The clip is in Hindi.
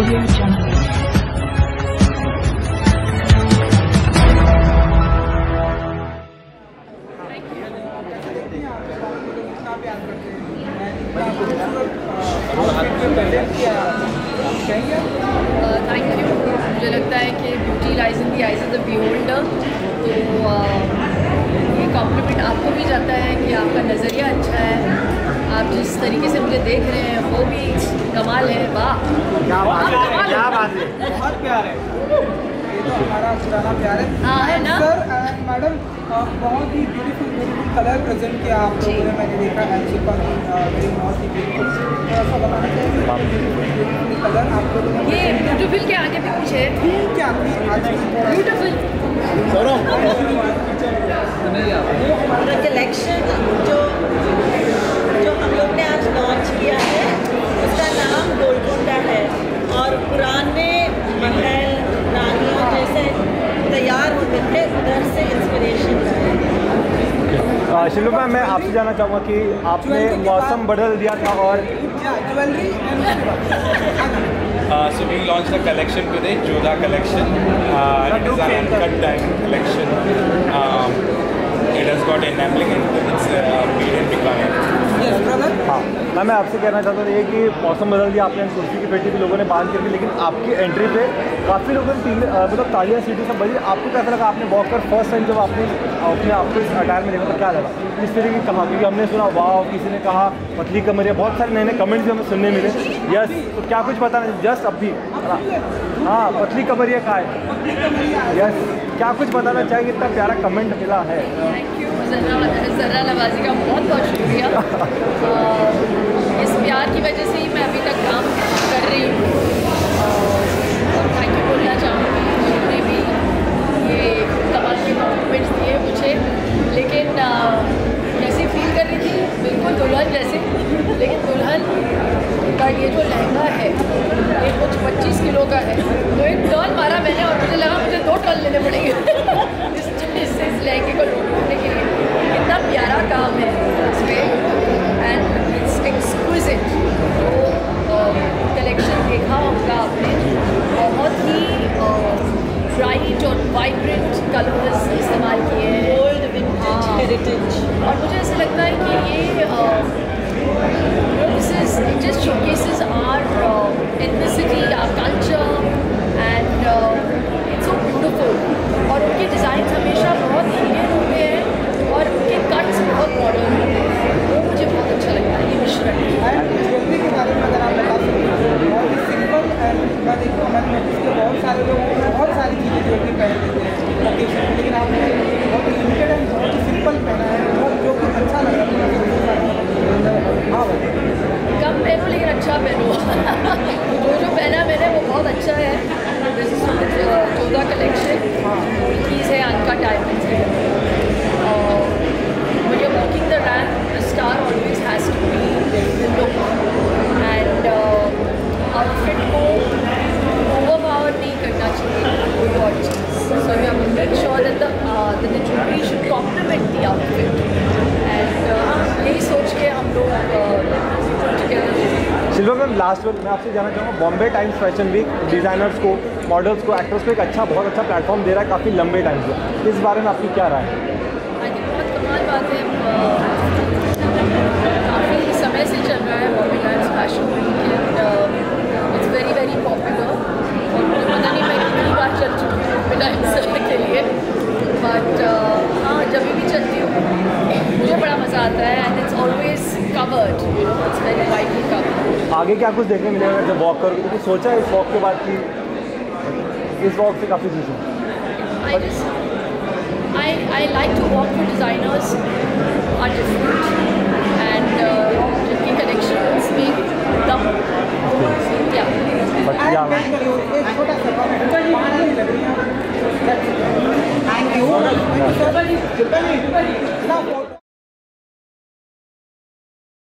Audio Jungle. Thank you. मुझे लगता है कि beauty lies in the eyes of the beholder, तो ये कॉम्प्लीमेंट आपको भी जाता है कि आपका नज़रिया अच्छा है, आप जिस तरीके से मुझे देख रहे हैं वो भी कमाल है। वाह क्या बात है, क्या बात है, बहुत प्यार है, ये तो हमारा पुराना प्यार है। हाँ है ना सर मैडम, बहुत ही ब्यूटीफुल कलर प्रेजेंट किया आप लोगों ने, मैंने देखा शिल्पा की वेरी बहुत ही ब्यूटीफुल। थोड़ा सा बताना चाहिए कलर आप लोगों ने, ये ब्यूटीफुल के आगे भी कुछ है क्या थी आज ब्यूटीफुल कलेक्शन जो हम लोग ने आज लॉन्च किया है उसका नाम गोलकोंडा है, और पुराने महल रानियों जैसे तैयार होते थे उधर से इंस्पिरेशन है। शिल्पा मैम, मैं आपसे जानना चाहूँगा कि आपने मौसम बदल दिया था और jewellery. So we launched the collection today, Jodha collection. It is an uncut diamond collection. It has got enamelling and it's made in Bikaner. Yes, brother. हाँ मैम, मैं आपसे कहना चाहता हूँ कि मौसम बदल दिया आपने, कुर्सी की पेटी भी लोगों ने बांध करके, लेकिन आपकी एंट्री पे काफ़ी लोगों ने मतलब तालियां सीटी सब बजी। आपको कैसा लगा? आपने वॉक कर फर्स्ट टाइम जब आपने अपने आपको इस अटायर में देखा तो क्या लगा? इस तरीके की कहा, क्योंकि हमने सुना वाह, किसी ने कहा पतली कमरिया, बहुत सारे नए नए कमेंट्स भी हमें सुनने मिले। यस, तो क्या कुछ पता नहीं, जस्ट अभी हाँ पतली कमरिया का है। यस, क्या कुछ बताना चाहिए? इतना प्यारा कमेंट मिला है। थैंक यू ज़र्रा नवाज़ी का बहुत बहुत शुक्रिया। इस प्यार की वजह से ही मैं अभी तक काम कर रही हूँ, और थैंक यू बोलना चाहूँगी जिन्होंने भी ये कमाल के कॉम्प्लीमेंट्स दिए मुझे। लेकिन कैसी फील कर रही थी? बिल्कुल दुल्हन जैसे, लेकिन दुल्हन का ये जो लहंगा है ये कुछ 25 किलो का है, तो एक टर्न मारा मैंने और मुझे लगा मुझे 2 टर्न लेने पड़ेंगे इस लहंगे को लूट करने के लिए। कितना प्यारा काम है इस पर, एंड इट्स एक्सक्विजिट। तो कलेक्शन देखा होगा आपने, बहुत ही ब्राइट और वाइब्रेंट कलर्स इस्तेमाल किए हैं, ओल्ड विंटेज हेरिटेज, और मुझे ऐसा लगता है कि ये this is it just showcases our ethnicity, our culture, and it's so beautiful. और उनके डिज़ाइन हमेशा बहुत इंडियन होते हैं और उनके कट्स बहुत मॉडर्न होते हैं, वो मुझे बहुत अच्छा लगता है ये मिश्रण। ज्वेलरी के बारे में अगर आप बता सकते, बहुत ही सिंपल एंड मैं देखता हूँ, मैंने नोटिस किया बहुत सारे लोग बहुत सारी चीज़ें ज्वेलरी पहन लेते हैं ओकेजन में, लेकिन आपने बहुत ही लिमिटेड एंड बहुत ही सिंपल पहना है, जो कि अच्छा लग रहा है। हाँ कम पहनो लेकिन अच्छा पहनो जो पहना मैंने वो बहुत अच्छा है। दिस इज जोधा कलेक्शन, कीज़ है, अनकट डायमंड्स है, और when you're walking the ramp, the star always has to be the look, and outfit को overpower नहीं करना चाहिए कोई और चीज़, so you have to make sure that the jewelry should complement the outfit, and यही सोच के हम लोग शिल्पा मैम, लास्ट में मैं आपसे जानना चाहूँगा, Bombay Times Fashion Week designers को, मॉडल्स को, एक्टर्स को एक बहुत अच्छा प्लेटफॉर्म दे रहा है काफ़ी लंबे टाइम से, इस बारे में आपकी क्या राय है? आई थिंक बहुत कमाल बात है, काफ़ी समय से चल रहा है Bombay Times Fashion Week, and it's very very popular, और मुझे पता नहीं मैं कितनी बार चल चुकी हूँ बॉम्बे टाइम्स के लिए, बट हाँ जब भी चलती हूँ मुझे बड़ा मज़ा आता है, and it's always covered, you know, it's very widely covered. आगे क्या कुछ देखने मिलेगा जब वॉक करोगे? क्योंकि सोचा है इस वॉक के बाद कि इस वॉक से काफ़ी चीज़ें I like to walk for designers are different, and जिनकी collections में दम, yeah. एक छोटा सा पानी लग रही है। Thank you.